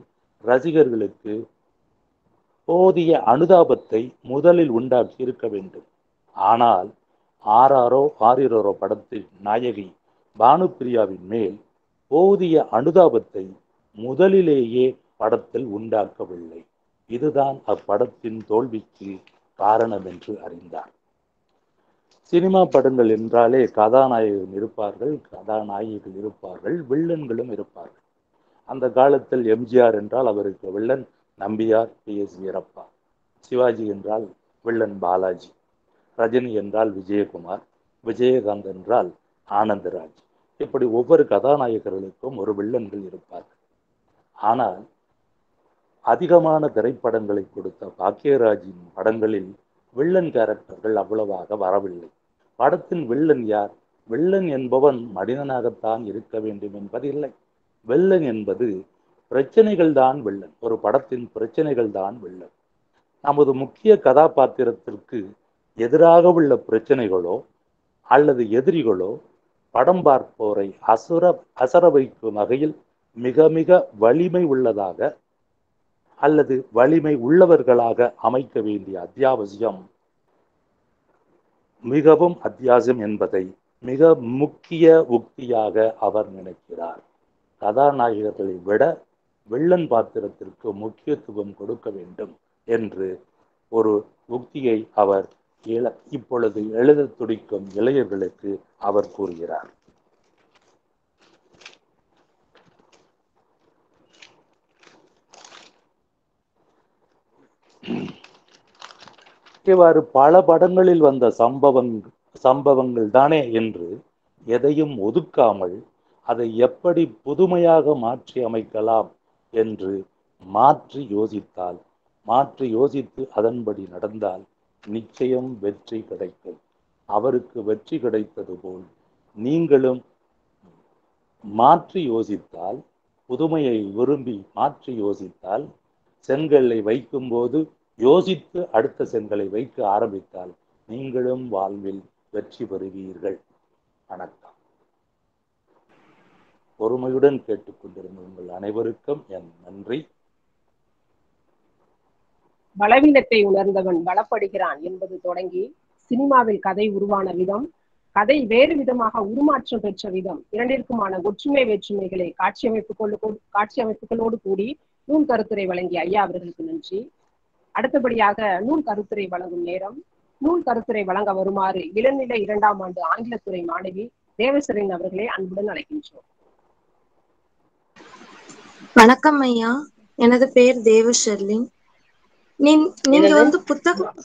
ரசிகர்களுக்கு போதிய அனுதாபத்தை முதலில் உண்டாக்கி இருக்க வேண்டும். ஆனால் ஆரிரோ படத்தில் நாயகி பானுப்பிரியாவின் மேல் போதிய அனுதாபத்தை முதலிலேயே படத்தில் உண்டாக்கவில்லை. இதுதான் அப்படத்தின் தோல்விக்கு காரணம் என்று அறிந்தார். சினிமா படங்கள் என்றாலே கதாநாயகன் இருப்பார்கள், கதாநாயகிகள் இருப்பார்கள், வில்லன்களும் இருப்பார்கள். அந்த காலத்தில் எம்ஜிஆர் என்றால் அவருக்கு வில்லன் நம்பியார், PS வீரப்பா. சிவாஜி என்றால் வில்லன் பாலாஜி. ரஜினி என்றால் விஜயகுமார், விஜயகாந்த் என்றால் ஆனந்தராஜ். இப்படி ஒவ்வொரு கதாநாயகர்களுக்கும் ஒரு வில்லன்கள் இருப்பார்கள். ஆனால் அதிகமான திரைப்படங்களை கொடுத்த பாக்கியராஜின் படங்களில் வில்லன் கேரக்டர்கள் அவ்வளவாக வரவில்லை. படத்தின் வில்லன் யார்? வில்லன் என்பவன் மனிதனாகத்தான் இருக்க வேண்டும் என்பதில்லை. வில்லன் என்பது பிரச்சனைகள் தான் வில்லன். ஒரு படத்தின் பிரச்சனைகள் தான் வில்லன். நமது முக்கிய கதாபாத்திரத்திற்கு எதிராக உள்ள பிரச்சனைகளோ அல்லது எதிரிகளோ படம் பார்ப்போரை அசர வைக்கும் வகையில் மிக மிக வலிமை உள்ளதாக அல்லது வலிமை உள்ளவர்களாக அமைக்க வேண்டிய மிகவும் அத்தியாவசியம் என்பதை மிக முக்கிய உக்தியாக அவர் நினைக்கிறார். கதாநாயகர்களை விட வில்லன் பாத்திரத்திற்கு முக்கியத்துவம் கொடுக்க வேண்டும் என்று ஒரு உக்தியை அவர் இப்பொழுது எழுத துடிக்கும் இளைஞர்களுக்கு அவர் கூறுகிறார். இவ்வாறு பல படங்களில் வந்த சம்பவங்கள் தானே என்று எதையும் ஒதுக்காமல் அதை எப்படி புதுமையாக மாற்றி அமைக்கலாம் என்று மாற்றி யோசித்து அதன்படி நடந்தால் நிச்சயம் வெற்றி கிடைக்கும். அவருக்கு வெற்றி கிடைத்தது போல் நீங்களும் மாற்றி யோசித்தால், புதுமையை விரும்பி மாற்றி யோசித்தால், செங்கல்லை வைக்கும் போது யோசித்து அடுத்த செங்கலை வைக்க ஆரம்பித்தால் நீங்களும் வாழ்வில் வெற்றி பெறுவீர்கள். வணக்கம். பொறுமையுடன் கேட்டுக்கொண்டிருந்த உங்கள் அனைவருக்கும் என் நன்றி. பலவீனத்தை உணர்ந்தவன் பலப்படுகிறான் என்பது தொடங்கி சினிமாவில் கதை உருவான விதம், கதை வேறு விதமாக உருமாற்றம் பெற்ற விதம், இரண்டிற்குமான ஒற்றுமை வேற்றுமைகளை காட்சியமைப்புகளோடு கூடி நூல் கருத்துரை வழங்கிய ஐயா அவர்களுக்கு நன்றி. அடுத்தபடியாக நூல் கருத்துரை வழங்கும் நேரம். நூல் கருத்துரை வழங்க வருமாறு இளநிலை 2ஆம் ஆண்டு ஆங்கிலத்துறை மாணவி தேவசரின் அவர்களை அன்புடன் அழைக்கின்றோம். வணக்கம் ஐயா, எனது பெயர் தேவஷர்லின். நீங்க வந்து புத்தகத்தை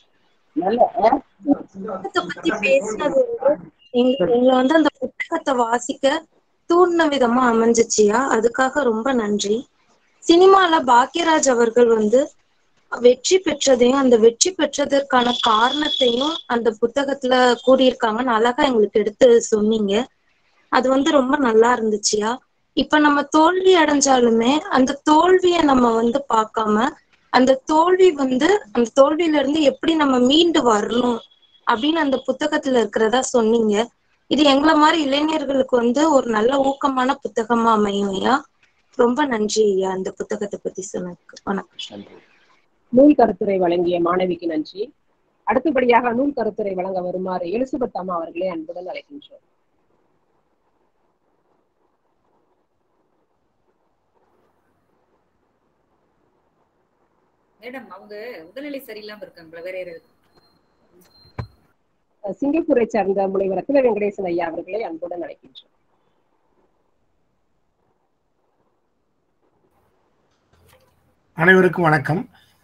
பத்தி பேசினது எங்களை வந்து அந்த புத்தகத்தை வாசிக்க தூண்டின விதமா அமைஞ்சிச்சியா, அதுக்காக ரொம்ப நன்றி. சினிமால பாக்கியராஜ் அவர்கள் வந்து வெற்றி பெற்றதையும் அந்த வெற்றி பெற்றதற்கான காரணத்தையும் அந்த புத்தகத்துல கூறியிருக்காங்கன்னு அழகா எங்களுக்கு எடுத்து சொன்னீங்க. அது வந்து ரொம்ப நல்லா இருந்துச்சியா. இப்ப நம்ம தோல்வி அடைஞ்சாலுமே அந்த தோல்வியை நம்ம வந்து பார்க்காம அந்த தோல்வியில இருந்து எப்படி நம்ம மீண்டு வரணும் அப்படின்னு அந்த புத்தகத்துல இருக்கிறதா சொன்னீங்க. இது எங்களை மாதிரி இளைஞர்களுக்கு வந்து ஒரு நல்ல ஊக்கமான புத்தகமா அமையும் ஐயா. ரொம்ப நன்றி ஐயா அந்த புத்தகத்தை பத்தி சொன்னதுக்கு. வணக்கம். நூல் கருத்துரை வழங்கிய மாணவிக்கு நன்றி. அடுத்தபடியாக நூல் கருத்துரை வழங்க வருமாறு எலிசபெத் அம்மா அவர்களை அன்புடன் அழைக்கின்றோம். மேடம், அவங்க உடல்நிலை சரியில்லாம இருக்காங்களா? வேற யாராவது? சிங்கப்பூரை சார்ந்த முனைவர் ரத்ன வெங்கடேசன் ஐயா அவர்களை அன்புடன் அழைக்கின்றோம். அனைவருக்கும் வணக்கம்.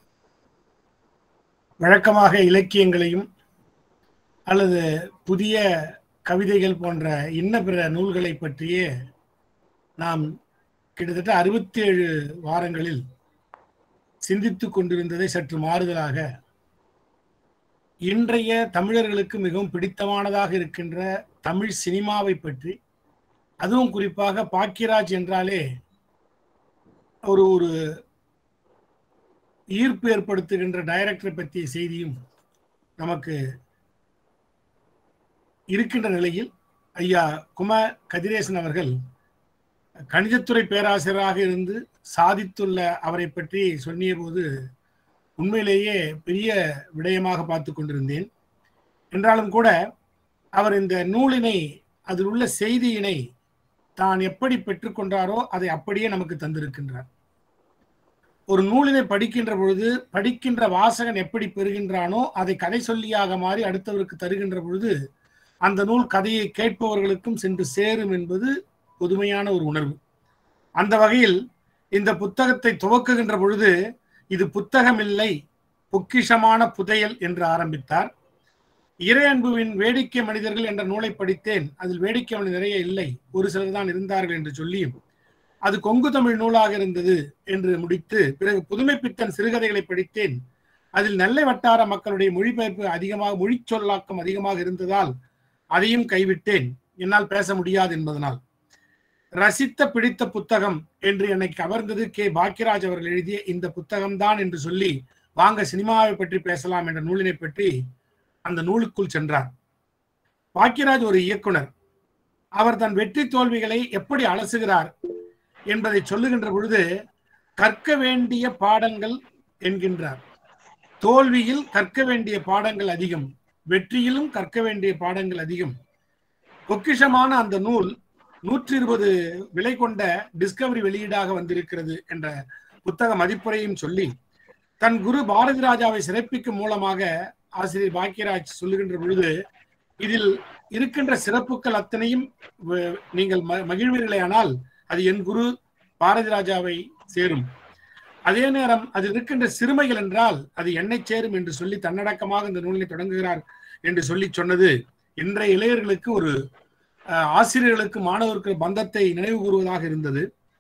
வழக்கமாக இலக்கியங்களையும் அல்லது புதிய கவிதைகள் போன்ற இன்ன பிற நூல்களை பற்றியே நாம் கிட்டத்தட்ட 67 வாரங்களில் சிந்தித்துக் கொண்டிருந்ததை சற்று மாறுதலாக இன்றைய தமிழர்களுக்கு மிகவும் பிடித்தமானதாக இருக்கின்ற தமிழ் சினிமாவை பற்றி, அதுவும் குறிப்பாக பாக்கியராஜ் என்றாலே ஒரு ஈர்ப்பு ஏற்படுத்துகின்ற டைரக்டரை பற்றிய செய்தியும் நமக்கு இருக்கின்ற நிலையில் ஐயா கதிரேசன் அவர்கள் கணிதத்துறை பேராசிரியராக இருந்து சாதித்துள்ள அவரை பற்றி சொன்னிய போது உண்மையிலேயே பெரிய விடயமாக பார்த்து கொண்டிருந்தேன். என்றாலும் கூட அவர் இந்த நூலினை, அதில் உள்ள செய்தியினை தான் எப்படி பெற்றுக்கொண்டாரோ அதை அப்படியே நமக்கு தந்திருக்கின்றார். ஒரு நூலினை படிக்கின்ற பொழுது படிக்கின்ற வாசகன் எப்படி பெறுகின்றானோ அதை கதை சொல்லியாக மாறி அடுத்தவருக்கு தருகின்ற பொழுது அந்த நூல் கதையை கேட்பவர்களுக்கும் சென்று சேரும் என்பது பொதுமையான ஒரு உணர்வு. அந்த வகையில் இந்த புத்தகத்தை துவக்குகின்ற பொழுது இது புத்தகமில்லை, பொக்கிஷமான புதையல் என்று ஆரம்பித்தார். இறை அன்புவின் வேடிக்கை மனிதர்கள் என்ற நூலை படித்தேன். அதில் வேடிக்கை மனிதர் நிறைய இல்லை, ஒரு சிலர் தான் இருந்தார்கள் என்று சொல்லி அது கொங்கு தமிழ் நூலாக இருந்தது என்று முடித்து, பிறகு புதுமை பித்தன் சிறுகதைகளை படித்தேன். அதில் நெல்லை வட்டார மக்களுடைய மொழிபெயர்ப்பு அதிகமாக, மொழி சொல்லாக்கம் அதிகமாக இருந்ததால் அதையும் கைவிட்டேன், என்னால் பேச முடியாது என்பதனால். ரசித்த பிடித்த புத்தகம் என்று என்னை கவர்ந்தது கே. பாக்கியராஜ் அவர்கள் எழுதிய இந்த புத்தகம்தான் என்று சொல்லி, வாங்க சினிமாவை பற்றி பேசலாம் என்ற நூலினை பற்றி அந்த நூலுக்குள் சென்றார். பாக்கியராஜ் ஒரு இயக்குனர். அவர் தன் வெற்றி தோல்விகளை எப்படி அலசுகிறார் என்பதை சொல்லுகின்ற பொழுது கற்க வேண்டிய பாடங்கள் என்கின்றார். தோல்வியில் கற்க வேண்டிய பாடங்கள் அதிகம், வெற்றியிலும் கற்க வேண்டிய பாடங்கள் அதிகம். பொக்கிஷமான அந்த நூல் 120 விலை கொண்ட டிஸ்கவரி வெளியீடாக வந்திருக்கிறது என்ற புத்தக மதிப்புரையும் சொல்லி, தன் குரு பாரதி ராஜாவை சிறப்பிக்கும் மூலமாக ஆசிரியர் பாக்கியராஜ் சொல்லுகின்ற பொழுது, இதில் இருக்கின்ற சிறப்புகள் அத்தனையும் நீங்கள் மகிழ்வீர்களே, ஆனால் அது என் குரு பாரதி ராஜாவை சேரும். அதே நேரம் அதில் இருக்கின்ற சிறுமைகள் என்றால் அது என்னை சேரும் என்று சொல்லி தன்னடக்கமாக இந்த நூலினை தொடங்குகிறார் என்று சொல்லி சொன்னது இன்றைய இளைஞர்களுக்கு, ஒரு ஆசிரியர்களுக்கு மாணவருக்கு பந்தத்தை நினைவு கூறுவதாக இருந்தது.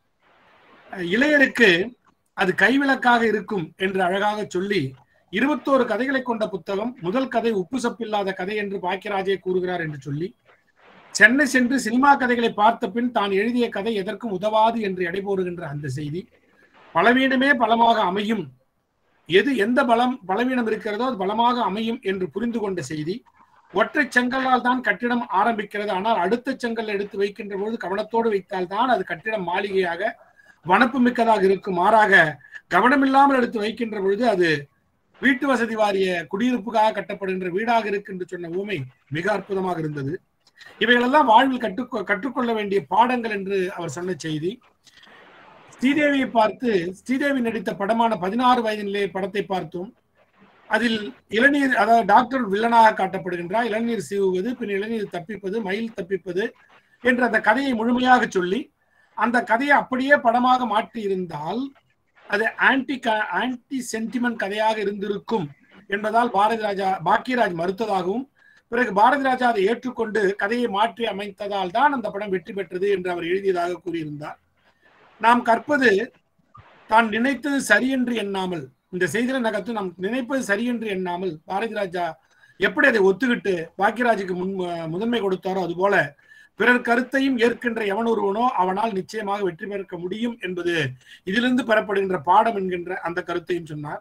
இளையருக்கு அது கைவிளக்காக இருக்கும் என்று அழகாக சொல்லி 21 கதைகளை கொண்ட புத்தகம். முதல் கதை உப்பு சப்பில்லாத கதை என்று பாக்கியராஜே கூறுகிறார் என்று சொல்லி, சென்னை சென்று சினிமா கதைகளை பார்த்த பின் தான் எழுதிய கதை எதற்கும் உதவாது என்று எடை போடுகின்ற அந்த செய்தி, பலவீனமே பலமாக அமையும், எந்த பலவீனம் இருக்கிறதோ அது பலமாக அமையும் என்று புரிந்து கொண்ட செய்தி, ஒற்றை செங்கல்லால் தான் கட்டிடம் ஆரம்பிக்கிறது, ஆனால் அடுத்த செங்கல் எடுத்து வைக்கின்ற பொழுது கவனத்தோடு வைத்தால் தான் அது கட்டிடம் மாளிகையாக வனப்பு மிக்கதாக இருக்கும், மாறாக கவனமில்லாமல் எடுத்து வைக்கின்ற பொழுது அது வீட்டு வசதி வாரிய குடியிருப்புக்காக கட்டப்படுகின்ற வீடாக இருக்கு என்று சொன்ன ஊமை மிக அற்புதமாக இருந்தது. இவைகளெல்லாம் வாழ்வில் கற்றுக்கொள்ள வேண்டிய பாடங்கள் என்று அவர் சொன்ன செய்தி. ஸ்ரீதேவியை பார்த்து, ஸ்ரீதேவி நடித்த படமான 16 வயது நிலை படத்தை பார்த்தோம். அதில் இளநீர், அதாவது டாக்டர் வில்லனாக காட்டப்படுகின்றார், இளநீர் சீவுவது, பின் இளநீர் தப்பிப்பது, மயில் தப்பிப்பது என்ற அந்த கதையை முழுமையாக சொல்லி, அந்த கதையை அப்படியே படமாக மாற்றி இருந்தால் அது ஆன்டி சென்டிமெண்ட் கதையாக இருந்திருக்கும் என்பதால் பாக்கியராஜ் மறுத்ததாகவும், பிறகு பாரதி ராஜா அதை ஏற்றுக்கொண்டு கதையை மாற்றி அமைத்ததால் தான் அந்த படம் வெற்றி பெற்றது என்று அவர் எழுதியதாக கூறியிருந்தார். நாம் கற்பது தான் நினைத்தது சரி என்று எண்ணாமல், இந்த செய்தியில நகர்த்து நாம் நினைப்பது சரி என்று எண்ணாமல் பாரதி ராஜா எப்படி அதை ஒத்துக்கிட்டு பாக்கியராஜுக்கு முதன்மை கொடுத்தாரோ அதுபோல பிறர் கருத்தையும் ஏற்கின்ற எவன் ஒருவனோ அவனால் நிச்சயமாக வெற்றி பெற முடியும் என்பது இதிலிருந்து பெறப்படுகின்ற பாடம் என்கின்ற அந்த கருத்தையும் சொன்னார்.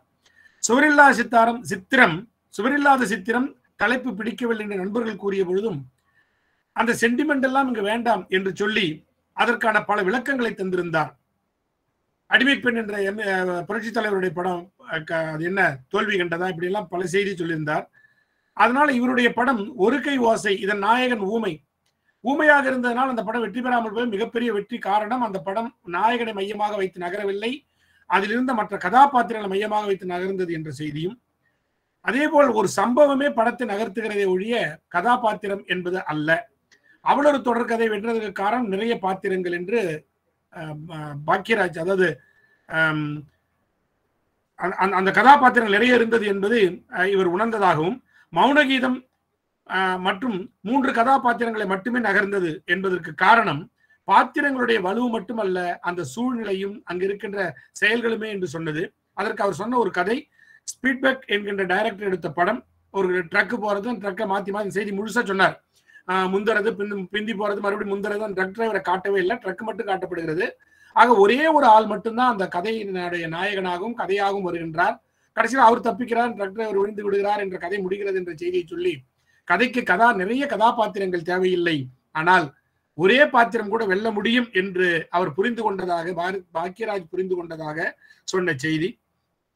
சுவரில்லாத சித்திரம் தலைப்பு பிடிக்கவில்லை என்று நண்பர்கள் கூறிய பொழுதும் அந்த சென்டிமெண்ட் எல்லாம் இங்கு வேண்டாம் என்று சொல்லி அதற்கான பல விளக்கங்களை தந்திருந்தார். அடிமை பெண் என்ற புரட்சி தலைவருடைய படம் அது என்ன தோல்வி கண்டதா, இப்படி எல்லாம் பல செய்தி சொல்லியிருந்தார். அதனால இவருடைய படம் ஒரு கை ஓசை, இதன் நாயகன் ஊமையாக இருந்ததனால் அந்த படம் வெற்றி பெறாமல் போய் மிகப்பெரிய வெற்றி காரணம் அந்த படம் நாயகனை மையமாக வைத்து நகரவில்லை, அதிலிருந்த மற்ற கதாபாத்திரங்களை மையமாக வைத்து நகர்ந்தது என்ற செய்தியும், அதே போல் ஒரு சம்பவமே படத்தை நகர்த்துகிறதை ஒழிய கதாபாத்திரம் என்பது அல்ல. அவ்வளவு தொடர்கதை வென்றதுக்கு காரணம் நிறைய பாத்திரங்கள் என்று பாக்கியராஜ், அதாவது அந்த கதாபாத்திரங்கள் நிறைய இருந்தது என்பது இவர் உணர்ந்ததாகவும், மௌனகீதம் மற்றும் 3 கதாபாத்திரங்களை மட்டுமே நகர்ந்தது என்பதற்கு காரணம் பாத்திரங்களுடைய வலுவு மட்டுமல்ல, அந்த சூழ்நிலையும் அங்கு இருக்கின்ற செயல்களுமே என்று சொன்னது. அதற்கு அவர் சொன்ன ஒரு கதை, ஸ்பீட்பேக் என்கின்ற டைரக்டர் எடுத்த படம், ஒரு ட்ரக்கு போறது, ட்ரக்கை மாத்தி செய்தி முழுசா சொன்னார். முந்தறது பிந்தி போறது, மறுபடியும் முந்தறது, அந்த ட்ரக் டிரைவரை காட்டவே இல்லை, ட்ரக் மட்டும் காட்டப்படுகிறது. ஆக ஒரே ஒரு ஆள் மட்டும்தான் அந்த கதையினுடைய நாயகனாகவும் கதையாகவும் வருகின்றார். கடைசியில் அவர் தப்பிக்கிறார், ட்ரக் டிரைவர் விழுந்து விடுகிறார் என்ற கதை முடிகிறது என்ற செய்தியை சொல்லி, கதைக்கு நிறைய கதாபாத்திரங்கள் தேவையில்லை, ஆனால் ஒரே பாத்திரம் கூட வெல்ல முடியும் என்று அவர் புரிந்து கொண்டதாக, பாக்கியராஜ் புரிந்து கொண்டதாக சொன்ன செய்தி.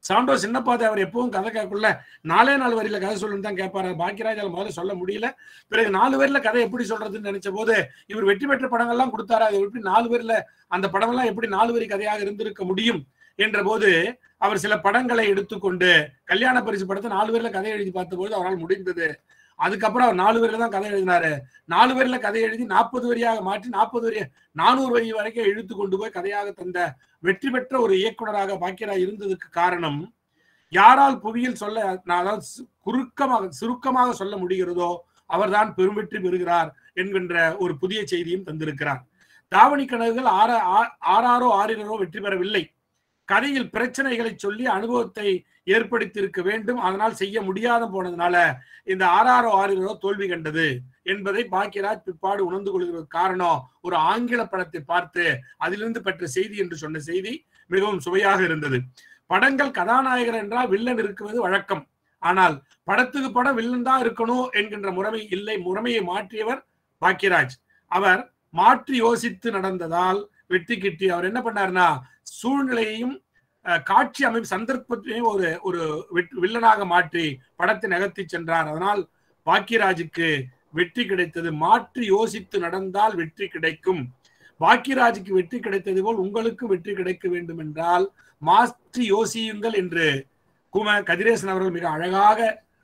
சாண்டோ சின்னப்பாதை அவர் எப்பவும் கதை கேட்கல 4 வரியில கதை சொல்லுன்னு தான் கேட்பாரு. பாக்கியராஜால முதல்ல சொல்ல முடியல. பிறகு 4 வரியில கதை எப்படி சொல்றதுன்னு நினைச்ச போது இவர் வெற்றி பெற்ற படங்கள்லாம் கொடுத்தாரு. அது எப்படி 4 வரியில அந்த படம் எல்லாம் எப்படி 4 வரி கதையாக இருந்திருக்க முடியும் என்ற போது அவர் சில படங்களை எடுத்துக்கொண்டு கல்யாண பரிசு படத்தை 4 வரியில கதை எழுதி பார்த்த போது அவரால் முடிந்தது. அதுக்கப்புறம் அவர் 4 வரியில தான் கதை எழுதினாரு. 4 வரியில கதை எழுதி 40 வரியாக மாற்றி 40 வரி 400 வரி வரைக்கும் இழுத்து கொண்டு போய் கதையாக தந்த வெற்றி பெற்ற ஒரு இயக்குனராக பாக்கியராஜ் இருந்ததுக்கு காரணம், யாரால் புவியில் சொல்ல அதாவது சுருக்கமாக சொல்ல முடிகிறதோ அவர்தான் பெரும் வெற்றி பெறுகிறார் என்கின்ற ஒரு புதிய செய்தியும் தந்திருக்கிறார். தாவணி கனவுகள் ஆறாரோ வெற்றி பெறவில்லை. கதையில் பிரச்சனைகளை சொல்லி அனுபவத்தை ஏற்படுத்தி இருக்க வேண்டும். அதனால் செய்ய முடியாத போனதுனால இந்த ஆறாரோ தோல்வி கண்டது என்பதை பாக்கியராஜ் பிற்பாடு உணர்ந்து கொள்கிறது. காரணம், ஒரு ஆங்கில படத்தை பார்த்து அதிலிருந்து பெற்ற செய்தி என்று சொன்ன செய்தி மிகவும் சுவையாக இருந்தது. படங்கள் கதாநாயகர் என்றால் வில்லன் இருக்குவது வழக்கம். ஆனால் படத்துக்கு படம் வில்லன் தான் இருக்கணும் என்கின்ற முறைமை இல்லை. முறைமையை மாற்றியவர் பாக்கியராஜ். அவர் மாற்றி யோசித்து நடந்ததால் வெற்றி கிட்டி. அவர் என்ன பண்ணாருன்னா, சூழ்நிலையையும் காட்சி அமைப்பு சந்தர்ப்பத்தையும் ஒரு வில்லனாக மாற்றி படத்தை நகர்த்தி சென்றார். அதனால் பாக்கியராஜுக்கு வெற்றி கிடைத்தது. மாற்றி யோசித்து நடந்தால் வெற்றி கிடைக்கும். பாக்கியராஜுக்கு வெற்றி கிடைத்தது போல் உங்களுக்கும் வெற்றி கிடைக்க வேண்டும் என்றால் மாற்றி யோசியுங்கள் என்று கதிரேசன் அவர்கள் மிக அழகாக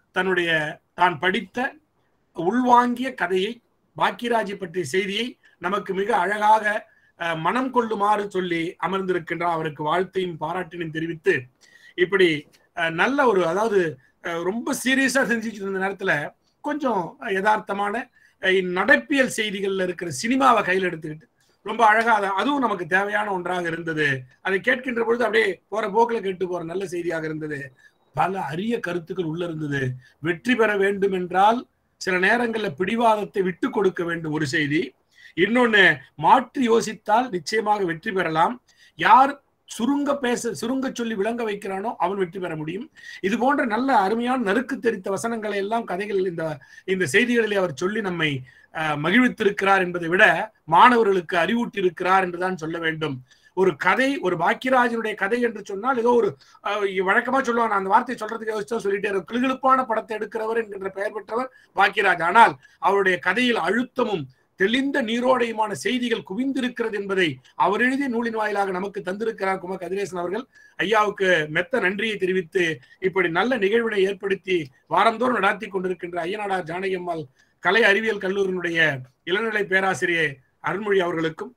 தான் படித்த உள்வாங்கிய கதையை, பாக்கியராஜை பற்றிய செய்தியை நமக்கு மிக அழகாக மனம் கொள்ளுமாறு சொல்லி அமர்ந்திருக்கின்றார். அவருக்கு வாழ்த்தையும் பாராட்டினையும் தெரிவித்து, இப்படி நல்ல ஒரு, அதாவது ரொம்ப சீரியஸா செஞ்சுட்டு இருந்த நேரத்துல கொஞ்சம் யதார்த்தமான நடப்பியல் செய்திகள்ல இருக்கிற சினிமாவை கையில் எடுத்துக்கிட்டு ரொம்ப அழகா அதுவும் நமக்கு தேவையான ஒன்றாக இருந்தது. அதை கேட்கின்ற பொழுது அப்படியே போற போக்கில் கேட்டு போற நல்ல செய்தியாக இருந்தது. பல அரிய கருத்துக்கள் உள்ள இருந்தது. வெற்றி பெற வேண்டும் என்றால் சில நேரங்களில் பிடிவாதத்தை விட்டு கொடுக்க வேண்டும் ஒரு செய்தி. இன்னொன்னு, மாற்றி யோசித்தால் நிச்சயமாக வெற்றி பெறலாம். யார் சுருங்க சொல்லி விளங்க வைக்கிறானோ அவன் வெற்றி பெற முடியும். இது போன்ற நல்ல அருமையான நறுக்கு தெரித்த வசனங்களை எல்லாம் கதைகள் இந்த செய்திகளிலே அவர் சொல்லி நம்மை மகிழ்வித்திருக்கிறார் என்பதை விட மாணவர்களுக்கு அறிவூட்டி இருக்கிறார் என்றுதான் சொல்ல வேண்டும். ஒரு கதை, ஒரு பாக்கியராஜனுடைய கதை என்று சொன்னால் ஏதோ ஒரு வழக்கமா சொல்லுவாங்க, அந்த வார்த்தையை சொல்றதுக்கு யோசிச்சா சொல்லிட்டே கிளுகிழுப்பான படத்தை எடுக்கிறவர் என்கின்ற பெயர் பெற்றவர் பாக்கியராஜ். ஆனால் அவருடைய கதையில் அழுத்தமும் தெளிந்த நீரோடையுமான செய்திகள் குவிந்திருக்கிறது என்பதை அவர் எழுதிய நூலின் வாயிலாக நமக்கு தந்திருக்கிறார் கதிரேசன் அவர்கள். ஐயாவுக்கு மெத்த நன்றியை தெரிவித்து இப்படி நல்ல நிகழ்வினை ஏற்படுத்தி வாரந்தோறும் நடத்தி கொண்டிருக்கின்ற ஐயனாடார் ஜானகி அம்மாள் கலை அறிவியல் கல்லூரியினுடைய இளநிலை பேராசிரியர் அருண்மொழி அவர்களுக்கும்,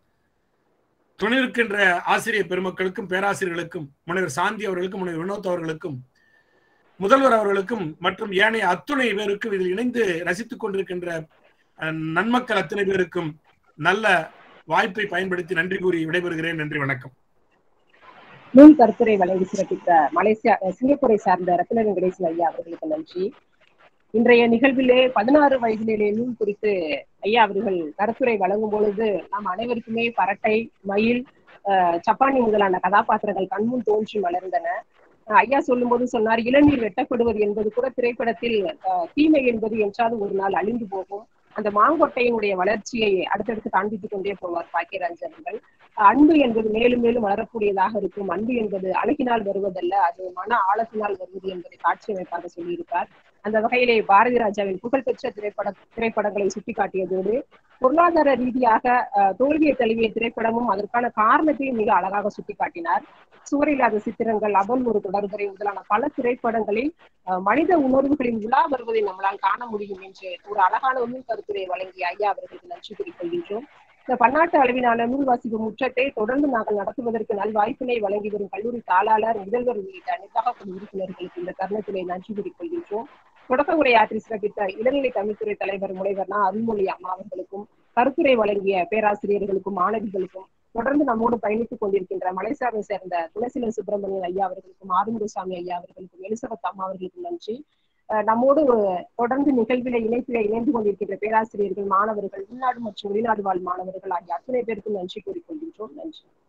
துணை இருக்கின்ற ஆசிரியர் பெருமக்களுக்கும், பேராசிரியர்களுக்கும், முனைவர் சாந்தி அவர்களுக்கும், முனைவர் வினோத் அவர்களுக்கும், முதல்வர் அவர்களுக்கும் மற்றும் ஏனைய அத்துணை பேருக்கும் இதில் இணைந்து ரசித்துக் கொண்டிருக்கின்ற நன்மக்கள் அத்தனை பேருக்கும் நல்ல வாய்ப்பை பயன்படுத்தி நன்றி கூறி விடைபெறுகிறேன். நன்றி, வணக்கம். நூல் கருத்துரை வழங்கி சிறப்பித்த சிங்கப்பூரை சார்ந்த ரத்ன வெங்கடேசன் ஐயா அவர்களுக்கு நன்றி. இன்றைய நிகழ்விலே 16 வயதிலே நூல் குறித்து ஐயா அவர்கள் கருத்துரை வழங்கும் பொழுது நாம் அனைவருக்குமே பரட்டை, மயில், சப்பானி முதலான கதாபாத்திரங்கள் கண்முன் தோன்றி மலர்ந்தன. ஐயா சொல்லும் போது சொன்னார், இளநீர் வெட்டப்படுவது என்பது கூட திரைப்படத்தில் தீமை என்பது என்றாவது ஒரு நாள் அழிந்து போகும். அந்த மாங்கொட்டையினுடைய வளர்ச்சியை அடுத்தடுத்து காண்பித்துக் கொண்டே போவார் பாக்கியராஜ் அவர்கள். அன்பு என்பது மேலும் மேலும் வளரக்கூடியதாக இருக்கும். அன்பு என்பது அழகினால் வருவதல்ல, அது மன ஆழத்தினால் வருவது என்பதை காட்சி அமைப்பாக சொல்லியிருக்கார். அந்த வகையிலே பாரதி ராஜாவின் புகழ்பெற்ற திரைப்படங்களை சுட்டிக்காட்டியதோடு பொருளாதார ரீதியாக தோல்வியை தழுவிய திரைப்படமும் அதற்கான காரணத்தையும் மிக அழகாக சுட்டிக்காட்டினார். சுவரில்லாத சித்திரங்கள், அவன் ஒரு தொடர்புரை முதலான பல திரைப்படங்களில் மனித உணர்வுகளின் உலா வருவதை நம்மளால் காண முடியும் என்று ஒரு அழகான நூல் கருத்துரை வழங்கிய ஐயா அவர்களுக்கு நன்றி கூறிக்கொள்கின்றோம். இந்த பன்னாட்டு அளவிலான நூல் வாசிப்பு முற்றத்தை தொடர்ந்து நாங்கள் நடத்துவதற்கு நல்வாய்ப்பினை வழங்கி வரும் கல்லூரி தாளாளர், முதல்வர் உள்ளிட்ட நிர்வாக குழு உறுப்பினர்களுக்கு இந்த தருணத்திலே நன்றி கூறிக்கொள்கின்றோம். தொடக்க உரையாற்றி சிறப்பித்த இளநிலை தமிழ்துறை தலைவர் முனைவர் அருண்மொழி அம்மா அவர்களுக்கும், கருத்துரை வழங்கிய பேராசிரியர்களுக்கும், மாணவிகளுக்கும், தொடர்ந்து நம்மோடு பயணித்துக் கொண்டிருக்கின்ற மலேசியாவை சேர்ந்த துளசில சுப்பிரமணியன் ஐயா அவர்களுக்கும், ஆறுமுகசாமி ஐயா அவர்களுக்கும், எலிசபெத் அம்மா அவர்களுக்கும் நன்றி. நம்மோடு தொடர்ந்து நிகழ்வில இணைந்து கொண்டிருக்கின்ற பேராசிரியர்கள், மாணவர்கள், உள்நாடு மற்றும் வெளிநாடு வாழ் மாணவர்கள் ஆகிய அத்தனை பேருக்கும் நன்றி கூறிக்கொள்கின்றோம். நன்றி.